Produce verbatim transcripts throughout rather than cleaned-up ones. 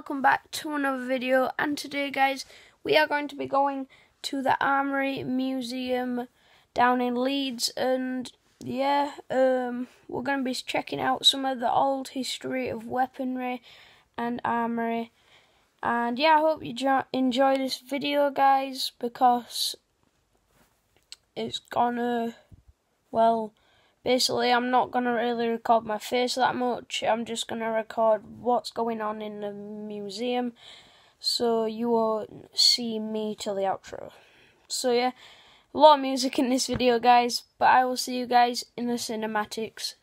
welcome back to another video. And today, guys, we are going to be going to the Armoury Museum down in Leeds, and yeah, um, we're going to be checking out some of the old history of weaponry and armoury. And yeah, I hope you enjoy this video, guys, because it's gonna, well, basically I'm not gonna really record my face that much. I'm just gonna record what's going on in the museum, so you won't see me till the outro. So yeah, a lot of music in this video, guys, but I will see you guys in the cinematics.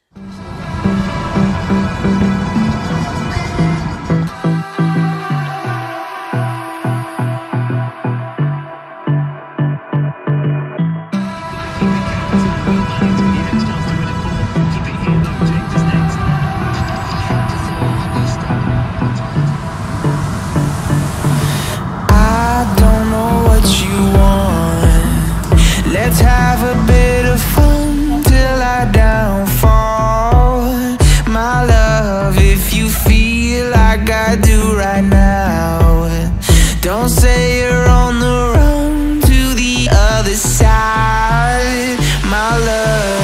Let's have a bit of fun till I downfall. My love, if you feel like I do right now, don't say you're on the run to the other side, my love.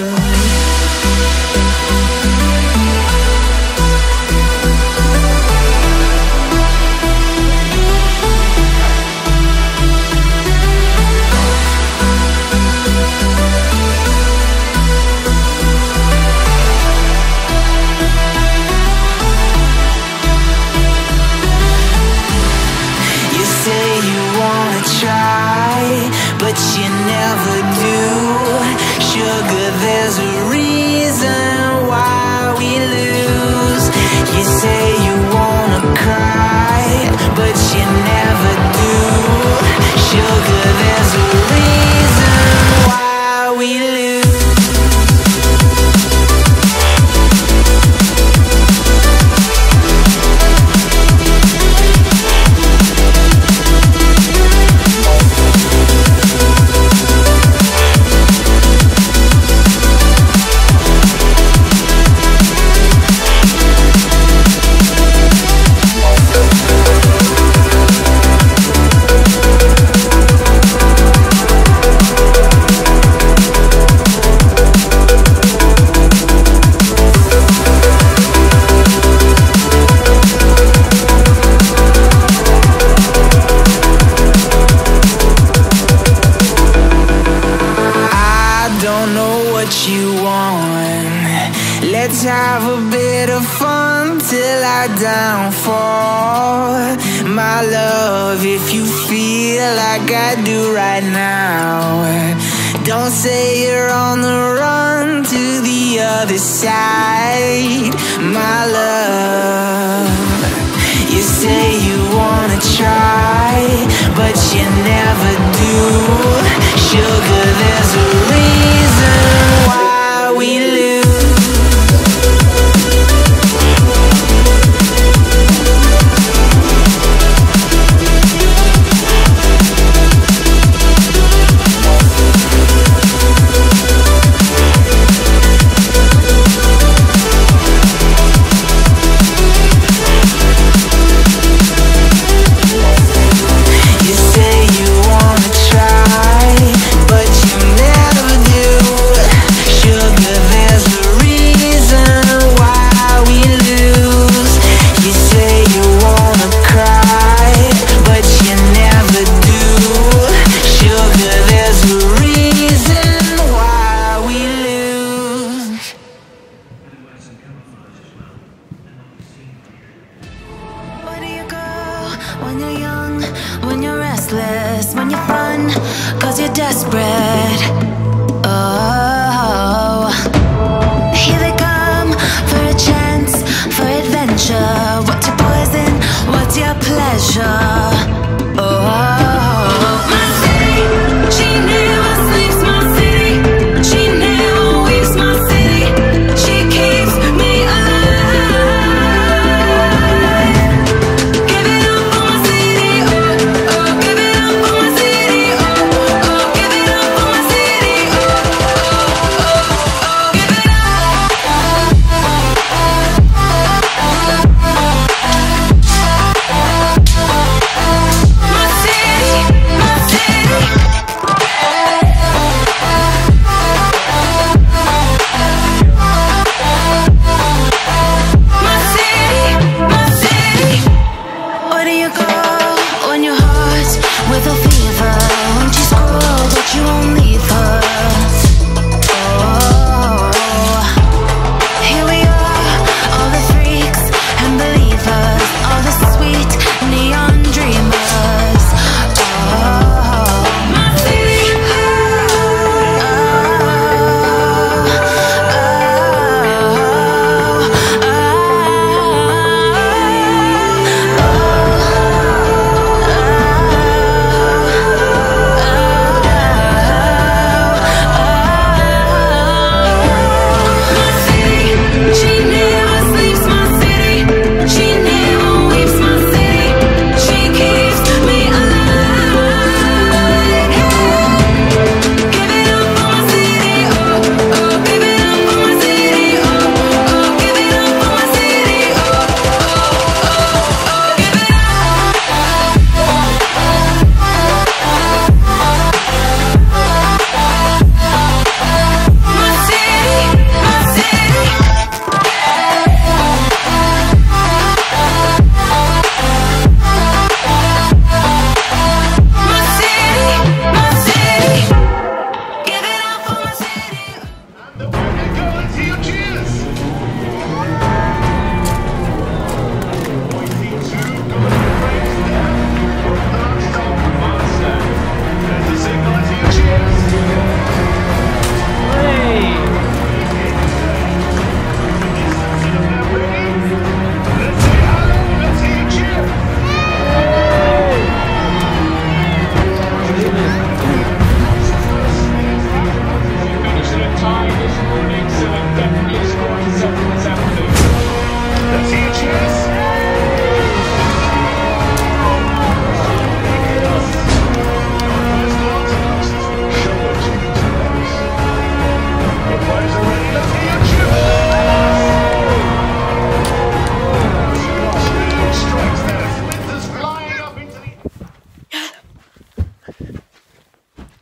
But you never do. Sugar, there's a reason why we lose. You say you wanna cry, but you never do. Sugar, there's a reason why we lose. You want. Let's have a bit of fun till I downfall, my love, if you feel like I do right now. Don't say you're on the run to the other side, my love. You say you wanna try, but you never do. Sugar, there's a reason why we lose. You say you wanna try, but you never do. Sugar, there's a reason why we lose. You say you wanna cry, but you never do. Sugar, there's a reason why we lose. Where do you go when you're young, when you're restless, when you're fun, cause you're desperate? Oh, here they come for a chance, for adventure. What's your poison? What's your pleasure? Oh, my city, she never sleeps, my city. She never weeps, my city. She keeps me alive. Give it up for my city, oh, oh. Give it up for my city, oh, oh. Give it up for my city, oh, oh, oh, oh. Give it up.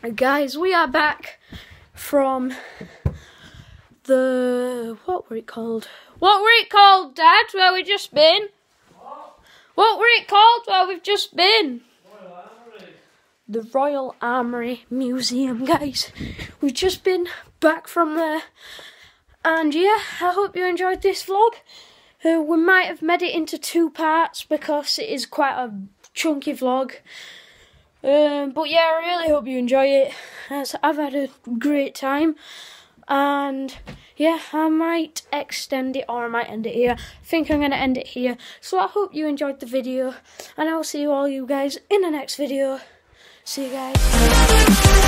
Guys, we are back from the, what were it called? What were it called, Dad, where we just been? What? What were it called where we've just been? Royal Armoury. The Royal Armoury Museum, guys. We've just been back from there. And yeah, I hope you enjoyed this vlog. Uh, we might have made it into two parts because it is quite a chunky vlog. Um, but yeah, I really hope you enjoy it, as I've had a great time. And yeah, I might extend it or I might end it here. I think I'm going to end it here. So I hope you enjoyed the video, and I'll see you all you guys in the next video. See you guys.